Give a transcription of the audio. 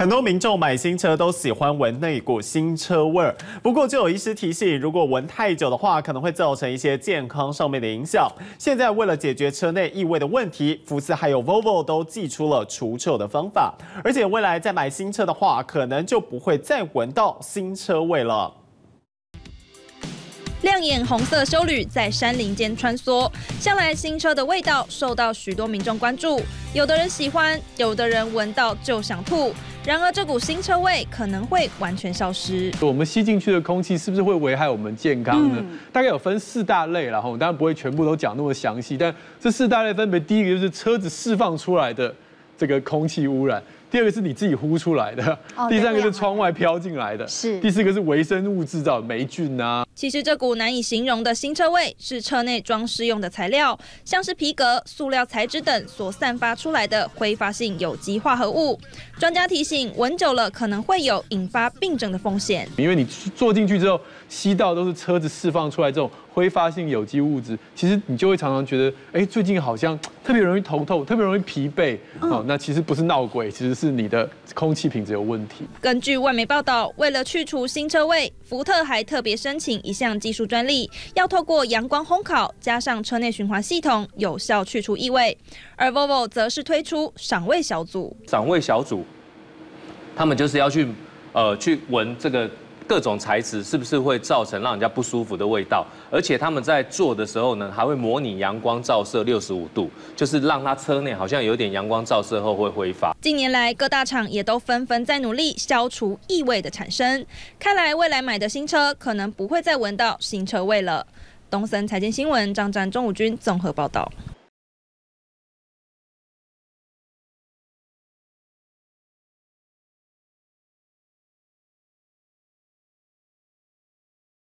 很多民众买新车都喜欢闻那股新车味儿，不过就有医师提醒，如果闻太久的话，可能会造成一些健康上面的影响。现在为了解决车内异味的问题，福斯还有 Volvo 都祭出了除臭的方法，而且未来再买新车的话，可能就不会再闻到新车味了。 亮眼红色休旅在山林间穿梭，向来新车的味道受到许多民众关注。有的人喜欢，有的人闻到就想吐。然而，这股新车味可能会完全消失。 我们吸进去的空气是不是会危害我们健康呢？大概有分4大类，然后当然不会全部都讲那么详细，但这4大类分别：第一个就是车子释放出来的这个空气污染。 第2个是你自己呼出来的，第3个是窗外飘进来的，第4个是微生物制造霉菌啊。 其实这股难以形容的新车味是车内装饰用的材料，像是皮革、塑料材质等所散发出来的挥发性有机化合物。专家提醒，闻久了可能会有引发病症的风险， 因为你坐进去之后吸到都是车子释放出来这种挥发性有机物质，其实你就会常常觉得，哎，最近好像特别容易头痛，特别容易疲惫。哦，那其实不是闹鬼，其实是你的空气品质有问题。 根据外媒报道，为了去除新车味，福特还特别申请一项技术专利，要透过阳光烘烤加上车内循环系统，有效去除异味。而 Volvo 则是推出赏味小组。 赏味小组，他们就是要去闻这个。 各种材质是不是会造成让人家不舒服的味道？而且他们在做的时候呢，还会模拟阳光照射65度，就是让它车内好像有点阳光照射后会挥发。 近年来，各大厂也都纷纷在努力消除异味的产生。看来未来买的新车可能不会再闻到新车味了。东森财经新闻张占钟武君综合报道。